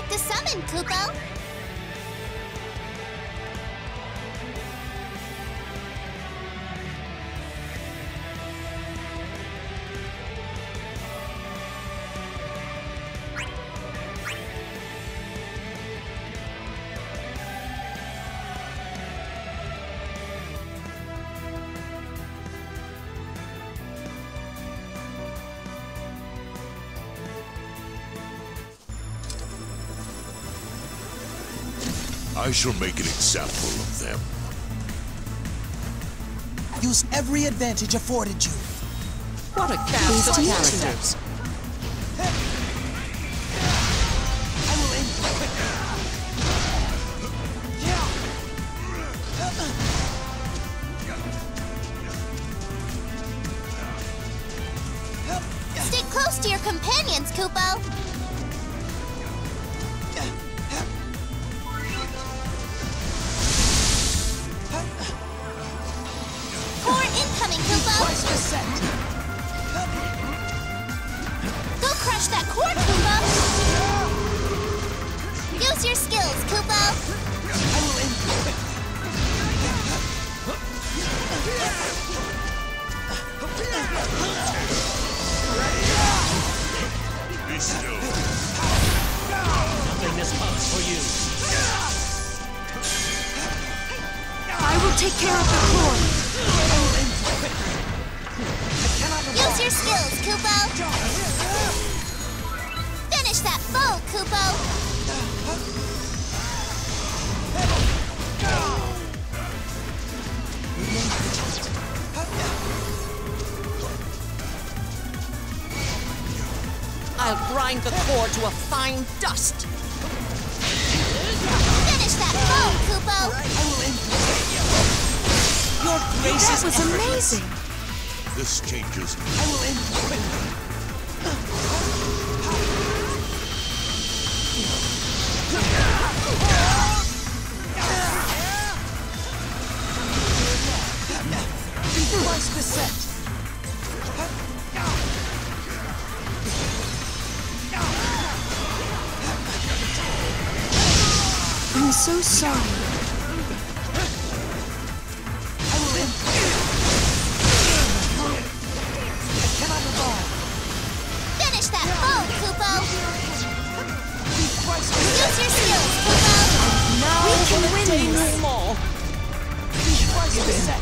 Select a summon, Kupo. I shall make an example of them. Use every advantage afforded you. What a cast of characters! I will end. Stick close to your companions, Kupo. Core incoming, Kupo. Twice the set. Go crush that core, Kupo. Use your skills, Kupo. I will end. Be still. Nothing is up for you. I will take care of the core. Use your skills, Kupo. Finish that foe, Kupo. I'll grind the core to a fine dust. Finish that foe, Kupo. Your grace That is was effortless. amazing. This changes. I will end quickly. Twice the set. I'm so sorry. I will end. I cannot evolve. Finish that foe, Kupo. Twice the Use set. your skills, Kupo. Now we can win No this. more. Twice the set.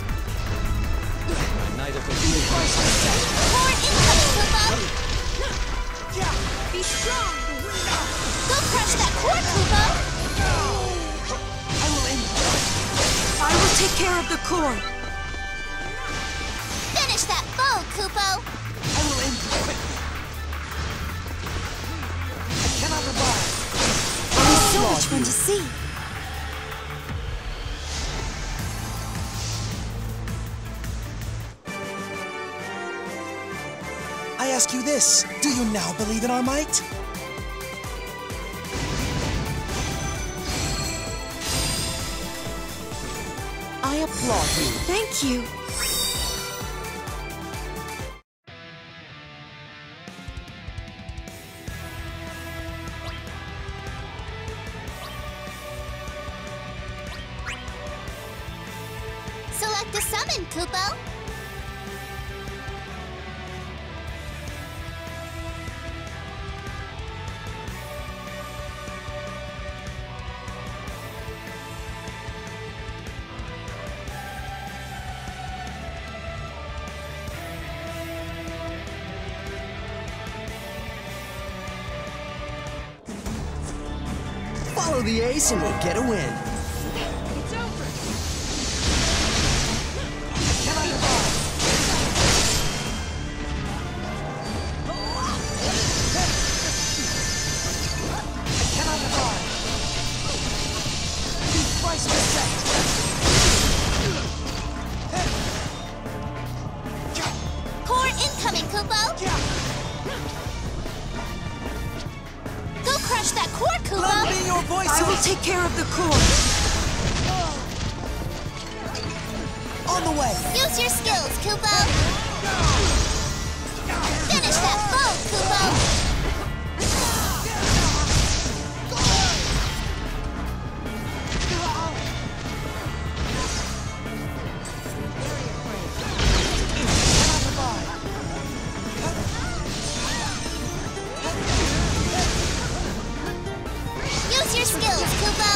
Neither for Twice the set. Core incoming, Kupo. Be strong. Go crush that core, Kupo. I will end. I will take care of the core. Finish that foe, Kupo. I will end quickly. I cannot evolve. There's so much fun to see. I ask you this, do you now believe in our might? I applaud you. Thank you. Select a summon, Kupo. Follow the ace and we'll get a win. Cannot evolve. I cannot evolve. Twice the set. Core incoming, Kupo. Go crush that core, Lend Kupo. me your voices. I will take care of the core. On the way. Use your skills, Kupo. Finish that foe, Kupo. skills, Kupo!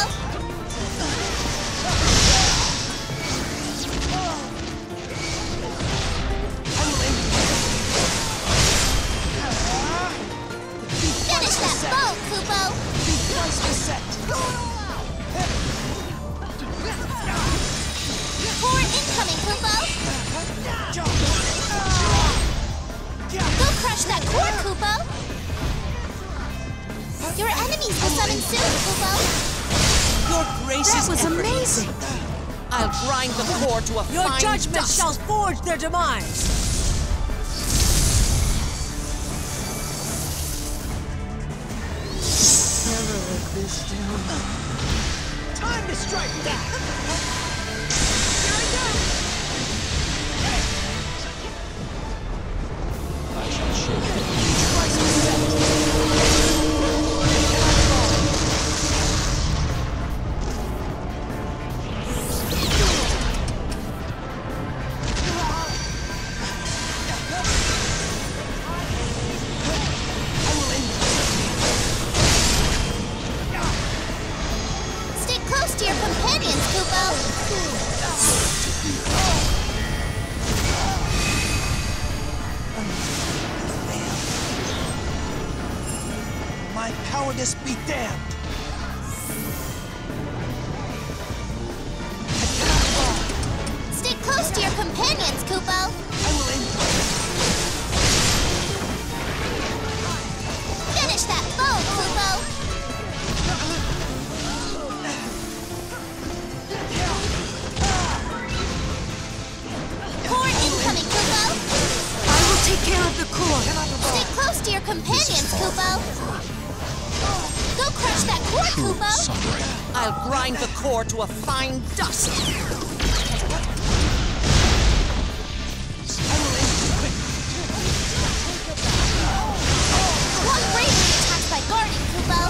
Finish that bow, Kupo! Core incoming, Kupo! Go crush that core, Kupo! Your enemies will summon soon, Kupo! Your grace That is was effortless. amazing! I'll grind the core to a Your fine judgment dust. shall forge their demise! Never let this down. Time to strike back! I shall shake the twice Stick close to your companions, Kupo! My cowardice be damned! Stick close to your companions, Kupo! Finish that bow, Kupo! Core incoming, Kupo! I will take care of the core! Stick close to your companions, Kupo! Go crush that core, Kupo! I'll grind the core to a fine dust. One bravely attacked by guarding, Kupo!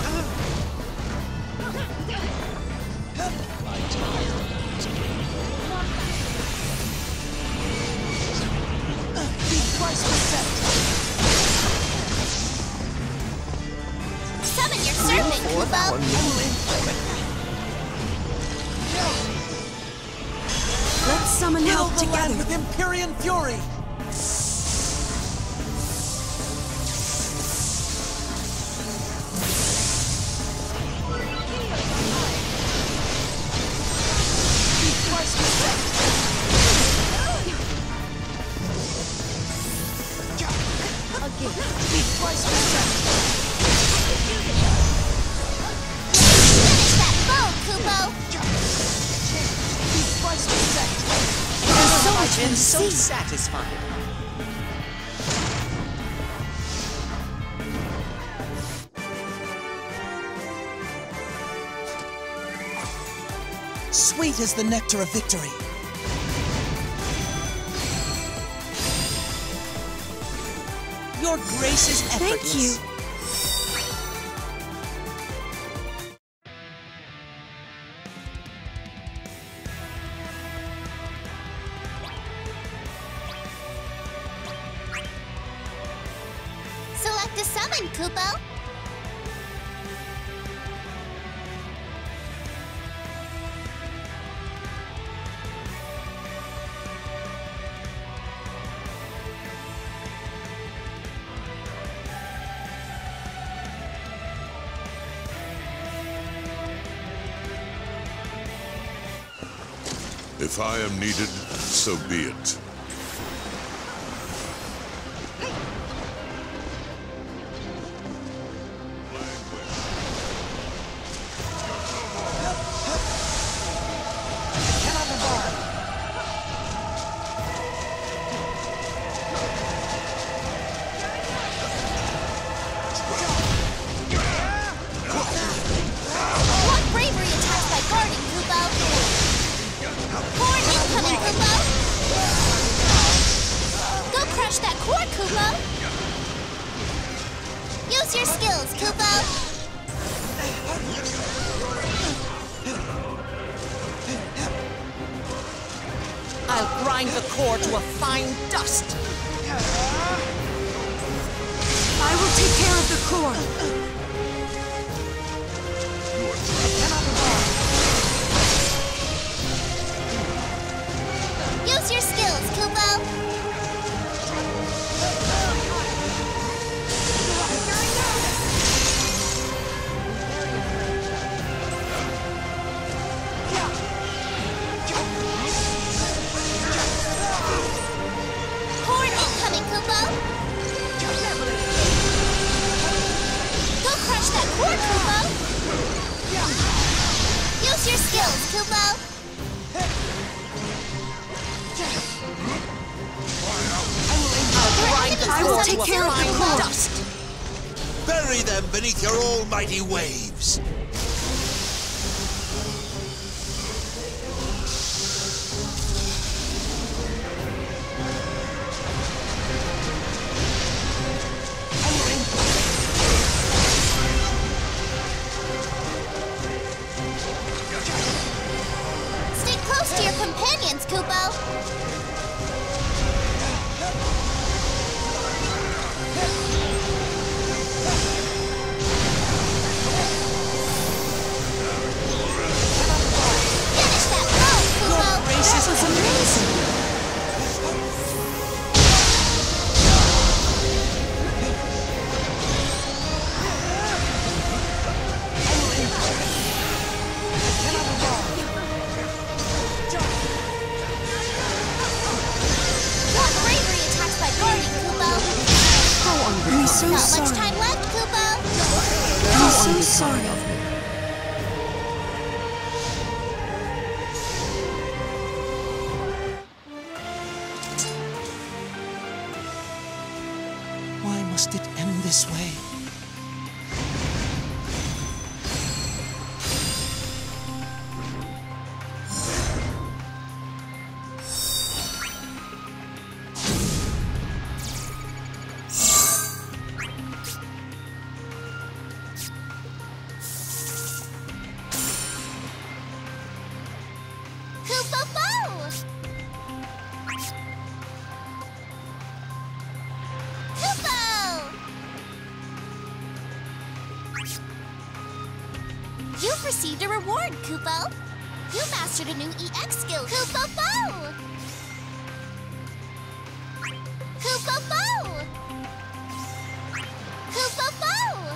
Summon your serpent, Kupo! Let's summon help Fill the land together! with Empyrean fury! Finish that bow, Kupo! There's so much Been to so see! satisfying. Sweet is the nectar of victory. Your grace is Thank effortless. you! Select a summon, Kupo! If I am needed, so be it. What bravery attacks by guarding, Kupo! Core incoming, Kupo! Go crush that core, Kupo! Use your skills, Kupo! I'll grind the core to a fine dust. I will take care of the core! You are Flex your skills, Kupo! I will take care of the core. Dust. Bury them beneath your almighty waves. Stay close to your companions, Kupo! Finish that pose, Kupo! Grace is amazing. What bravery attacks by guarding, Kupo! I'm so Not sorry. much time left, Kupo! I'm so sorry. Why must it end this way? Kupo-Bo! Kupo! You've received a reward, Kupo! You mastered a new EX skill, Kupo-Bo! Kupo-Bo! Kupo-Bo!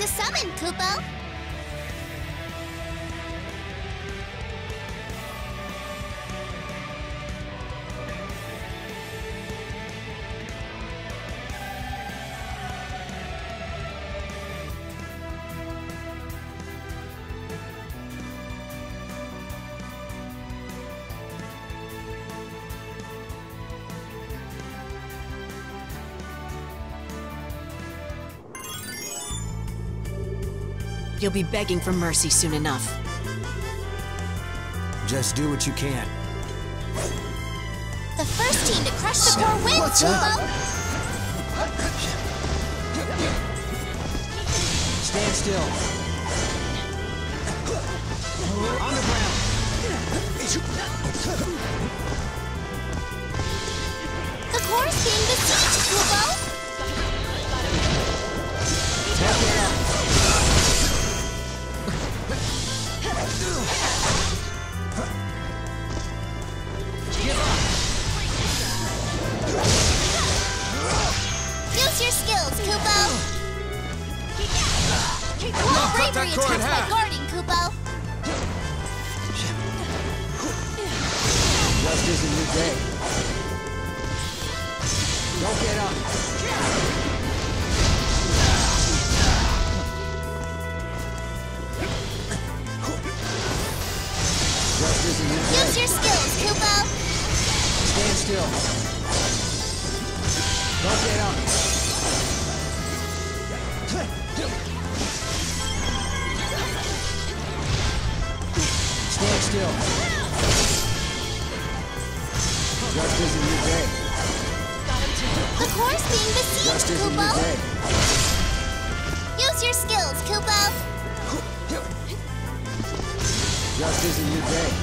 to summon, Kupo. You'll be begging for mercy soon enough. Just do what you can. The first team to crush the core wins, Kupo. Stand still. On the ground. The core is being besieged, Kupo. Take it up. Use your skills, Kupo. What bravery attacks by guarding, Kupo. Just isn't your day. Don't get up. Just isn't your day. Use your skills, Kupo. Stand still. Don't get up. Stand still. Just isn't your day. The core is being besieged, Just isn't your Kupo. day. Use your skills, Kupo. Just isn't your day.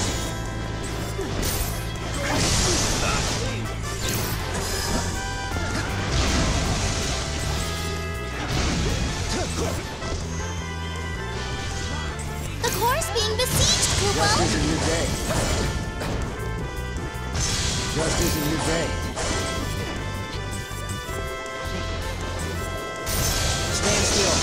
The core is being besieged, Just Kupo. isn't your day. Just isn't your day. Stand still.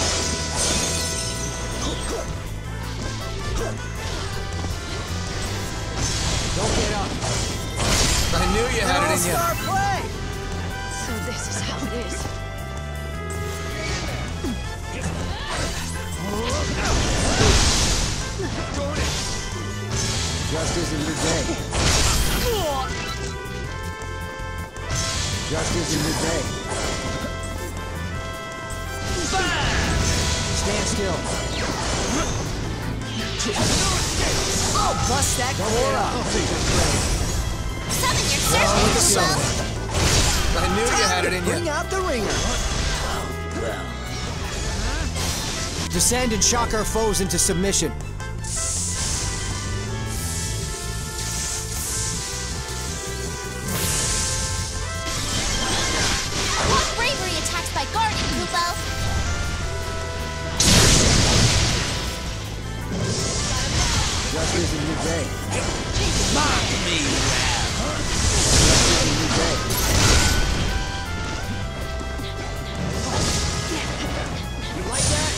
Don't get up. I knew you had it in you. All-star play! So this is how it is. Just isn't your day. Just isn't your day. Stand still. I'll bust that Don't core get up. up. Summon your servant, Kupo. I knew you had it in you. Bring out the ringer. Descend and shock our foes into submission. What bravery attacks by guarding, Kupo. Just isn't your day. Mock me, Just isn't your day. You like that?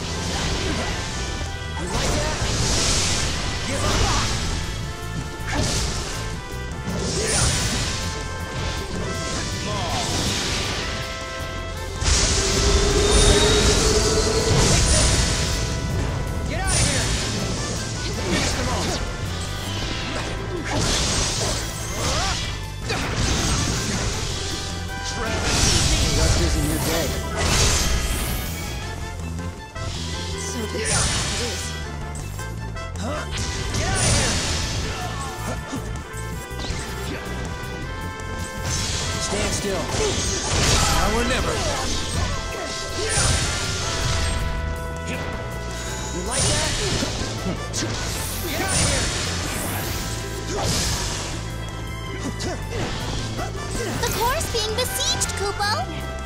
You like that? Give up! Get out of here! Finish them all! Just isn't your day. So this is how it is. Get out of here! Stand still. Now or never. You like that? Get out of here! The core is being besieged, Kupo.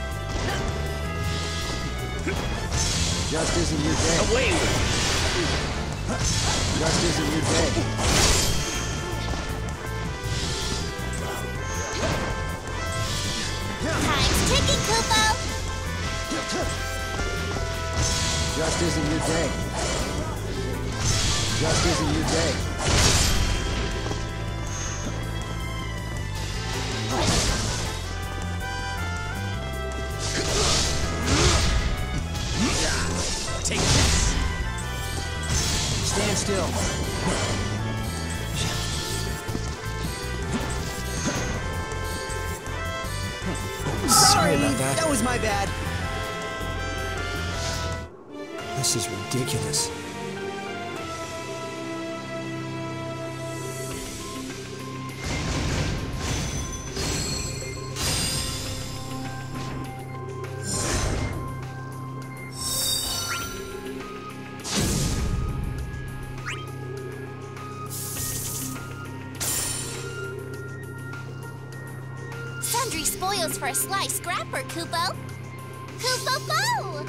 Just isn't your day. Away with Just isn't your day. Time's ticking, Kupo. Just isn't your day. Just isn't your day. Take this. Stand still. Sorry about that. That was my bad. This is ridiculous. Sundry spoils for a sly scrapper, Kupo. Kupo-po!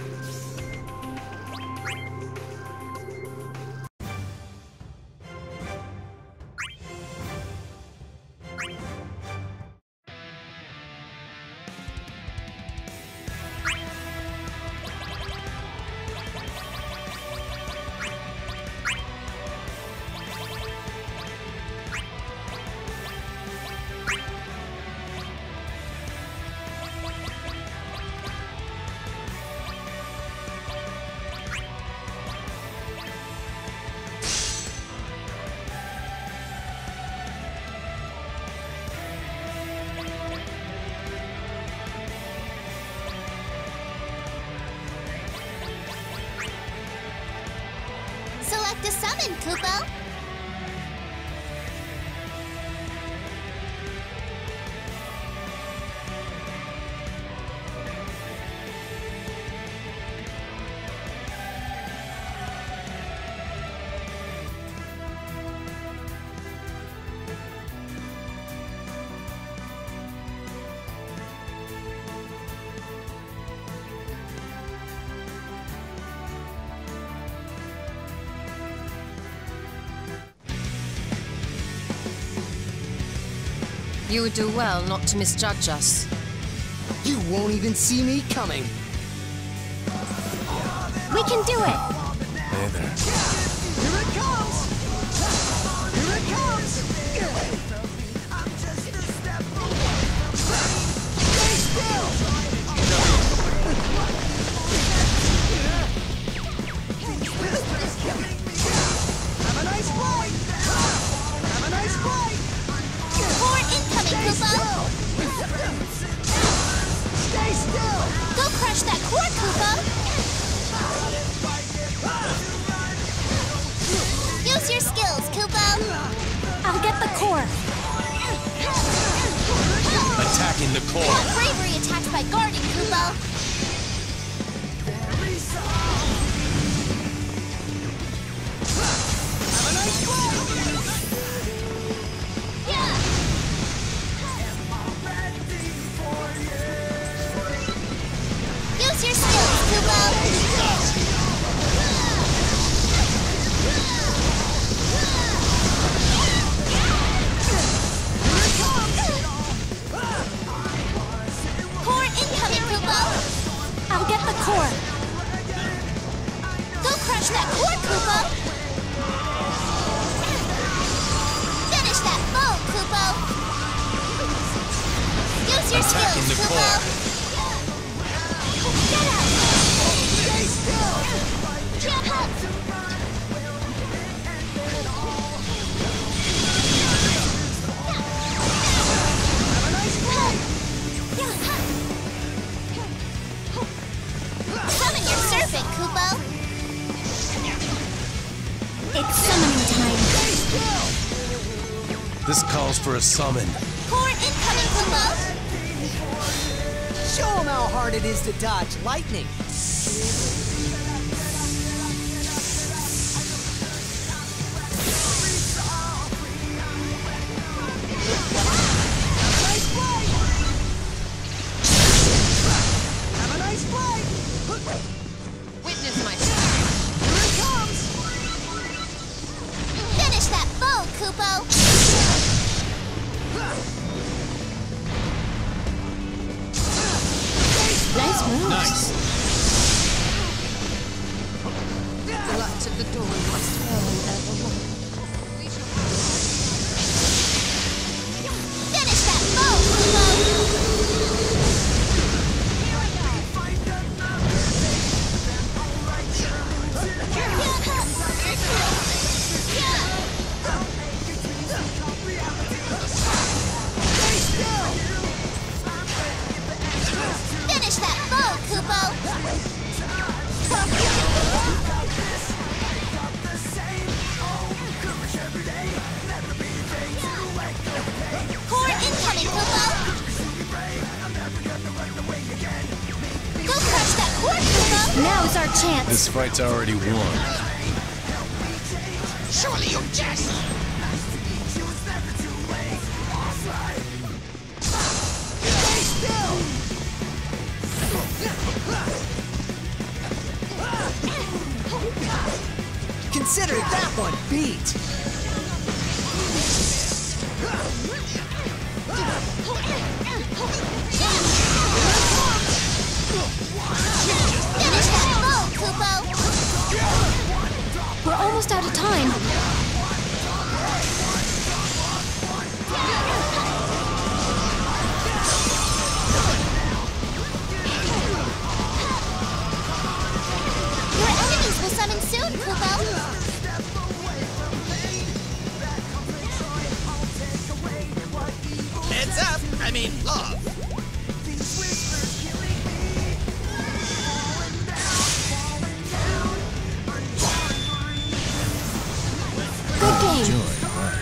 Select a summon, Kupo. You would do well not to misjudge us. You won't even see me coming. We can do it! Hey there. Here it comes! Here it comes! I'm just a step away. Stay still! Have a nice flight! Have a nice flight! Core incoming, Kupo! Stay still! Go crush that core, Kupo! Use your skills, Kupo! I'll get the core. Attacking the core. Core bravery attacked by guarding, Kupo! Have a nice flight! Use your skills, Kupo! Core incoming, Kupo! I'll get the core. Go crush that core, Kupo! Finish that foe, Kupo! Use your Attacking skills, the Kupo! core. Get out! Stay still! Jump up! Have a nice flight! Summon your serpent, Kupo! It's summoning time. Stay still! This calls for a summon. Core incoming, Kupo! Show them how hard it is to dodge lightning. Nice flight! Have a nice flight! Witness my Here it comes! Finish that foe, Kupo! Nice move. Nice. Now's our chance. This fight's already won. Surely you jest! Stay still! Consider that one beat! Finish that foe, Kupo! We're almost out of time. Your enemies will summon soon, Kupo! Heads up! I mean, love! Good game. Enjoy, right?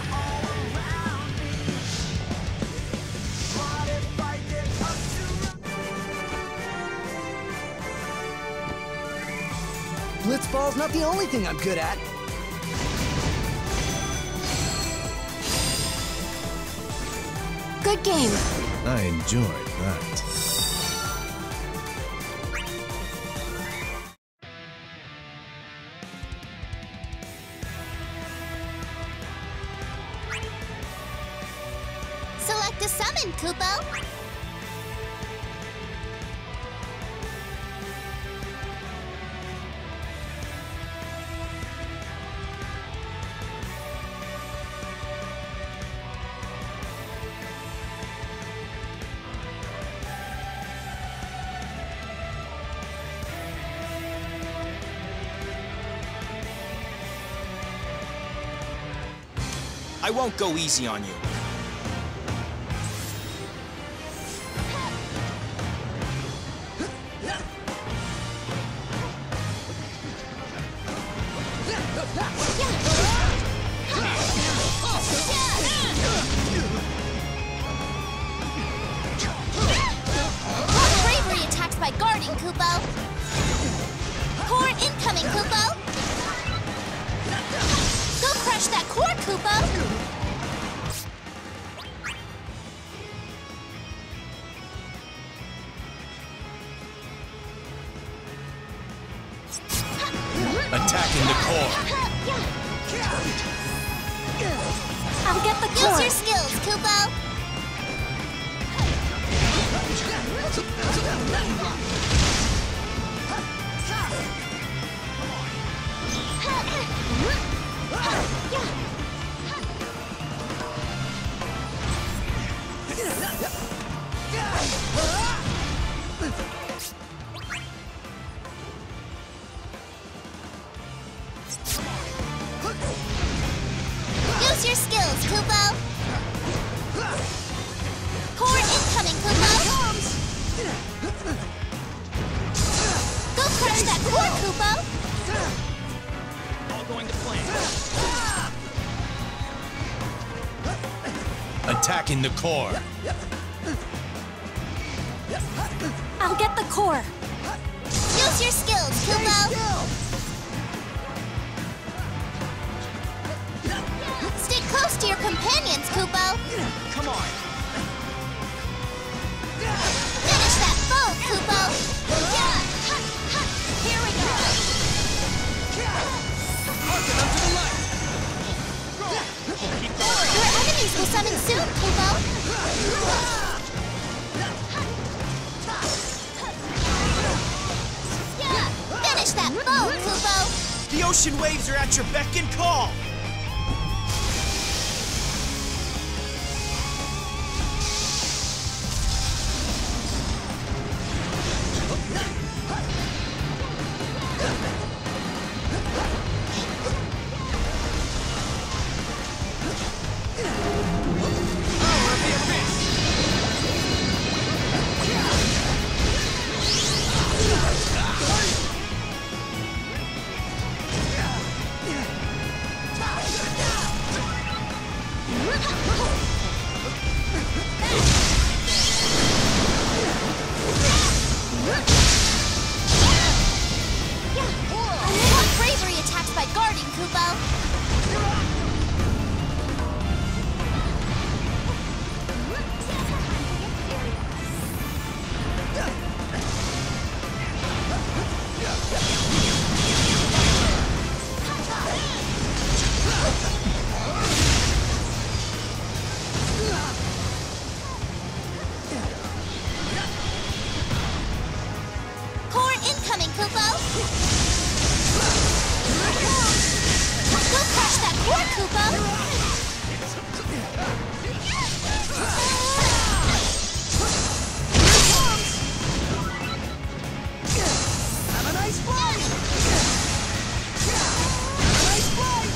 Blitzball's not the only thing I'm good at. Good game. I enjoyed that. Select a summon, Kupo! I won't go easy on you. Block bravery attacks by guarding, Kupo! Core incoming, Kupo! Go crush that core, Kupo! Attacking the core. I'll get the Use core. your skills, Kupo! Use your skills, Kupo! Core incoming, Kupo! Go crush that core, Kupo! All going to plan. Attacking the core. I'll get the core. Use your skills, Kupo! Stick close to your companions, Kupo! Come on. Finish that foe, Kupo! Here we go! Harken unto the light. Your enemies will summon soon, Kupo! Finish that foe, Kupo! The ocean waves are at your beck and call. Kupo! Have a nice flight! Have a nice flight!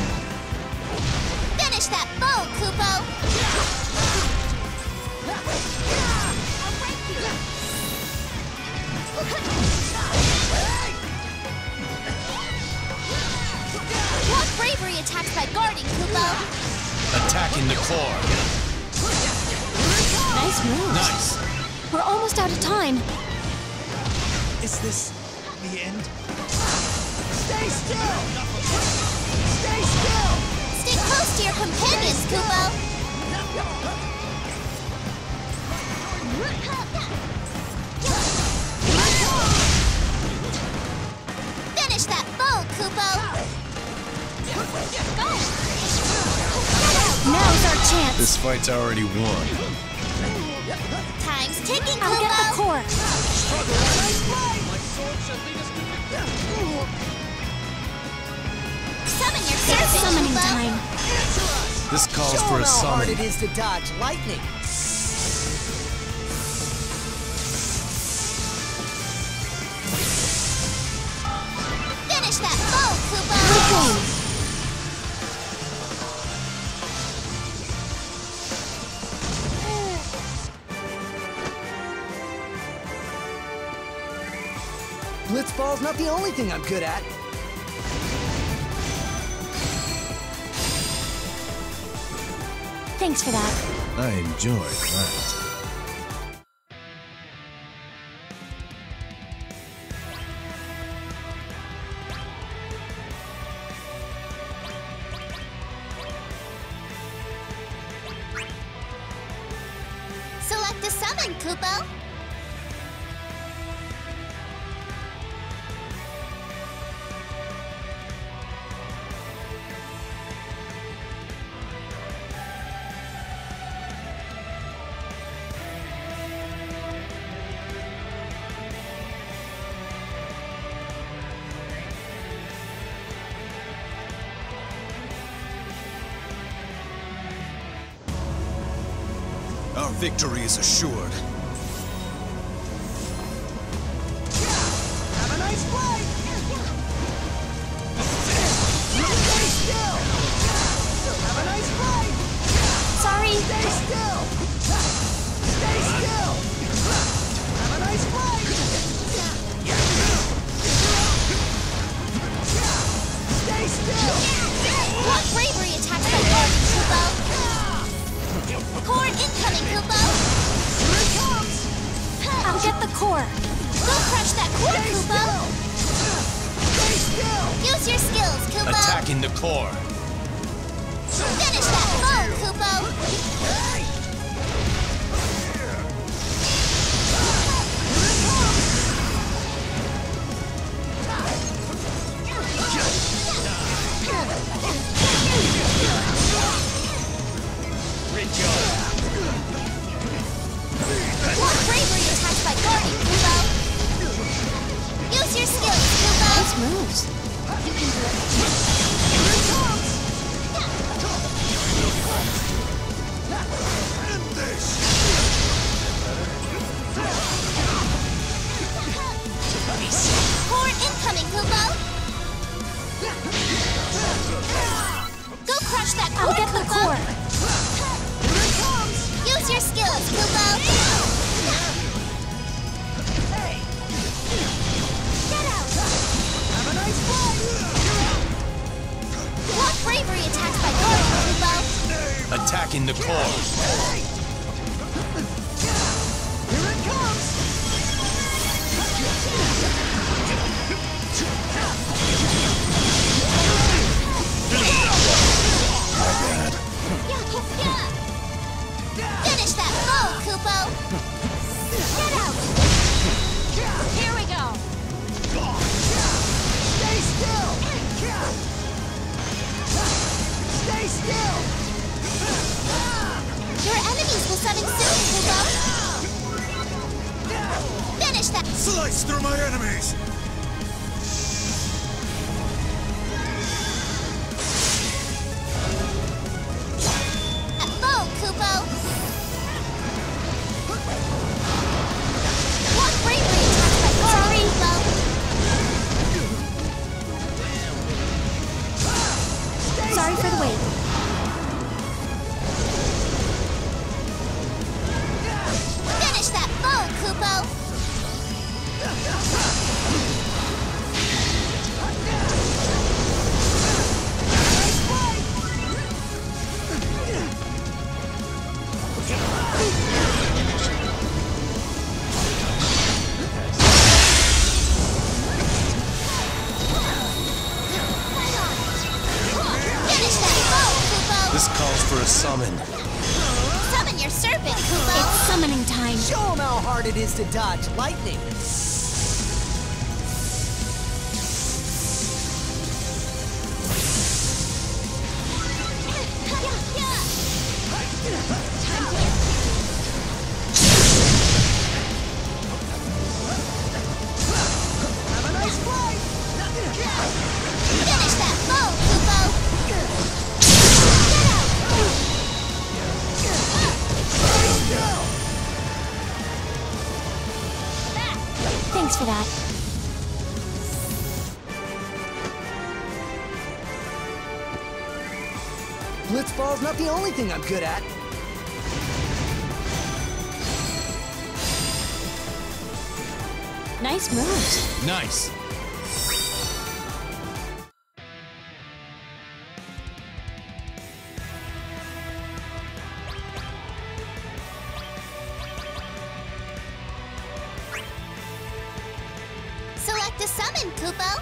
Finish that bow, Kupo! Block bravery attacks by guarding, Kupo! Attacking the core. Nice move. Nice. We're almost out of time. Is this the end? Stay still! Stay still! Stay close to your companions, Kupo! Finish that bow, Kupo! Now's our chance. This fight's already won. Time's ticking, I'll get the Kupo! core. Summon your It's serpent, summoning Kupo! time. This calls Show for 'em a how hard summon. it is to dodge lightning. Finish that bow, Kupo! Okay. Blitzball's not the only thing I'm good at. Thanks for that. I enjoyed that. Select a summon, Kupo! Our victory is assured. Have a nice flight! Stay still! Have a nice flight! Sorry. Stay still! Stay still! Have a nice flight! Stay still! Block bravery attacks by guarding, Kupo! Core incoming, Kupo! Here it comes! I'll get the core. Go crush that core, Stay Kupo! still! Stay still! Use your skills, Kupo! Attacking the core. Finish that bow, Kupo! Block bravery attacks by guarding, Kupo! Use your skills, Kupo! Nice moves. Core incoming, Kupo! Go crush that core, I'll get the Kupo! core. Use your skills, Kupo! Get out! Have a nice flight! Block bravery attacks by guarding, Kupo! Attacking the core. Here it comes! Finish that bow, Kupo! Get out! Here we go! Stay still! Stay still! Your enemies will summon soon, Kupo! Finish that! Slice through my enemies! Finish that foe, Kupo! This calls for a summon. Summon your serpent, Kupo! It's summoning time. Show him how hard it is to dodge lightning. Have a nice flight. Finish that foe, Kupo! Thanks for that. Blitzball's not the only thing I'm good at. Nice moves. Nice. Select a summon, Kupo.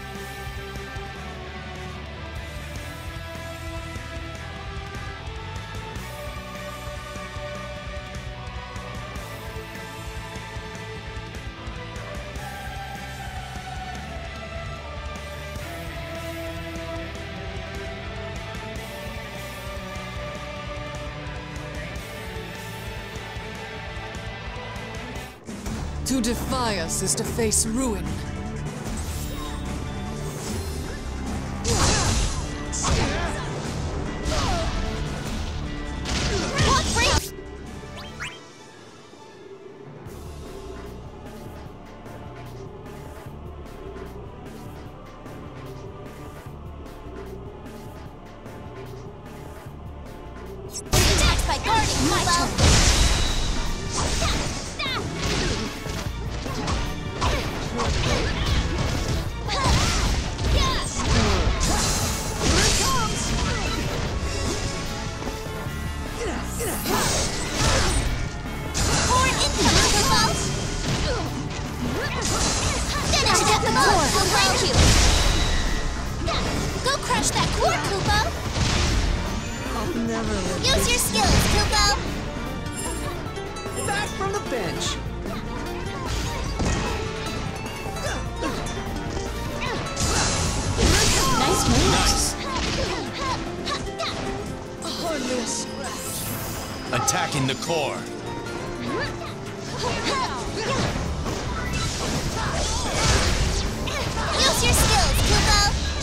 To defy us is to face ruin. What break? Attacked by guarding, Kupo. Horn incoming, Kupo. Finish that core. I'll break you. Go crush that core, Kupo. Use your skills, Kupo. Back from the bench. Nice moves. Attacking the core. Use your skills, Kupo.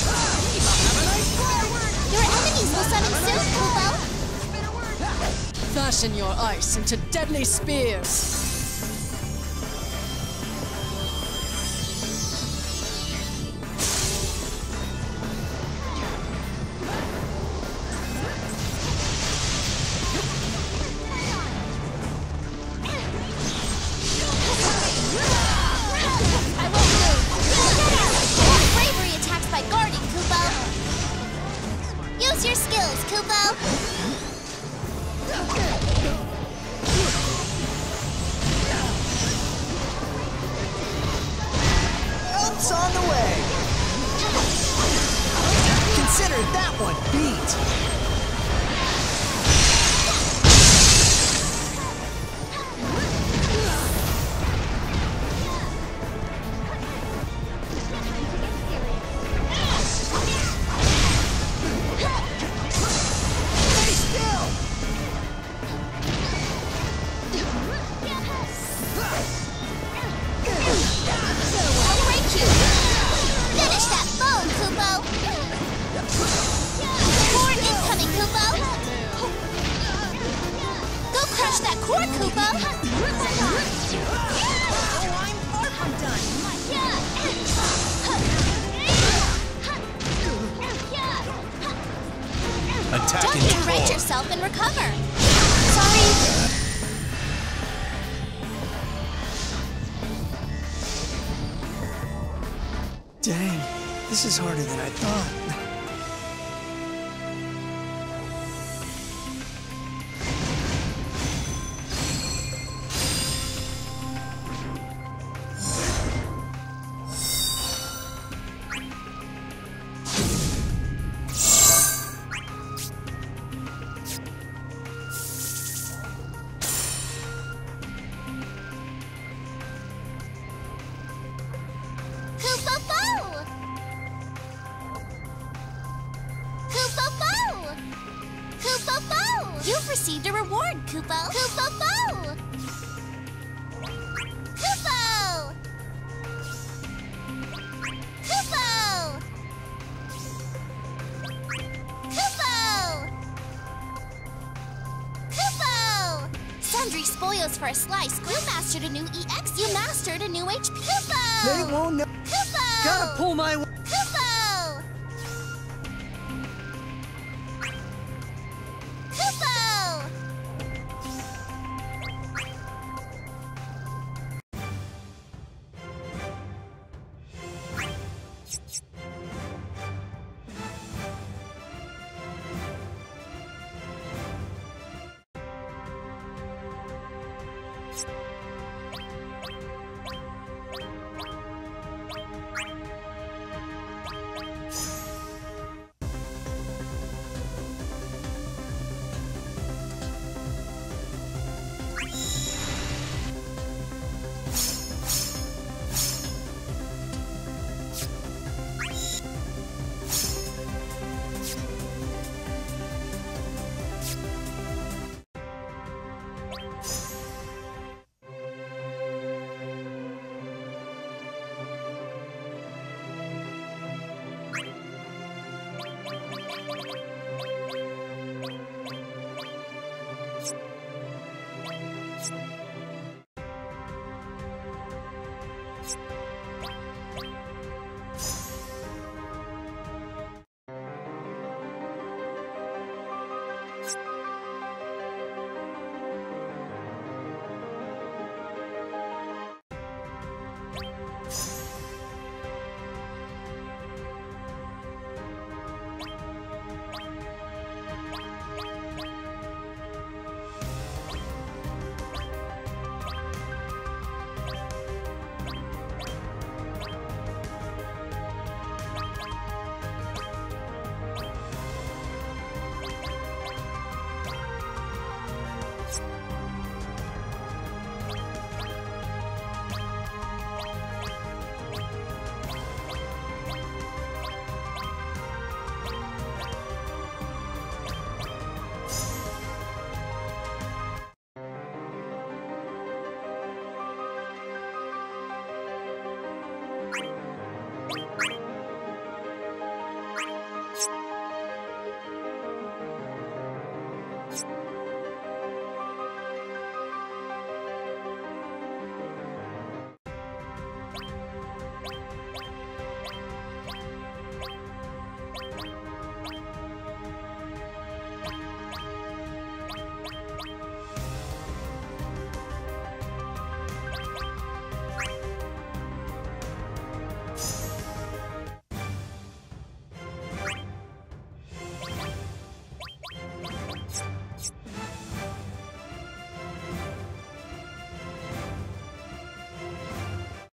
Your enemies will summon soon, Kupo. Fashion your ice into deadly spears. I won't move. What bravery attacks by guarding, Kupo. Use your skills, Kupo. Help's on the way. Consider that one beat. Stay still. I'll break you. Finish that foe, Kupo. Core incoming, Kupo. Go crush that core, Kupo. I'm far from done. Attacking Duck the and right core. yourself and recover. Sorry. Dang, this is harder than I thought. You've received a reward, Kupo! Kupo-Bo! Kupo! Kupo! Kupo! Kupo! Sundry spoils for a slice. You mastered a new EX. You mastered a new HP. Kupo! They won't know. Kupo! Gotta pull my... Kupo! Kupo! You